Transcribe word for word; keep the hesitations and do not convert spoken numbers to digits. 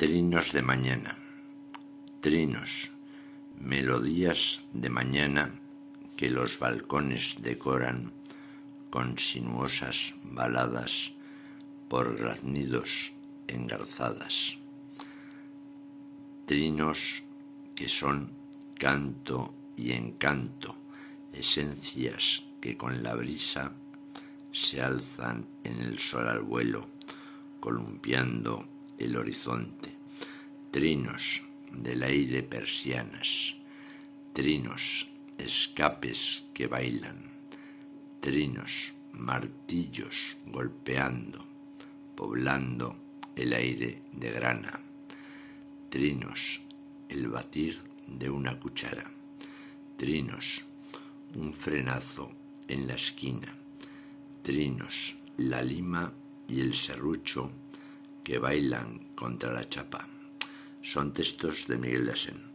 Trinos de mañana. Trinos, melodías de mañana que los balcones decoran con sinuosas baladas por graznidos engarzadas. Trinos que son canto y encanto, esencias que con la brisa se alzan en el sol al vuelo, columpiando el horizonte. Trinos del aire, persianas, trinos escapes que bailan, trinos martillos golpeando, poblando el aire de grana, trinos el batir de una cuchara, trinos un frenazo en la esquina, trinos la lima y el serrucho que bailan contra la chapa. Son textos de Miguel de Asens.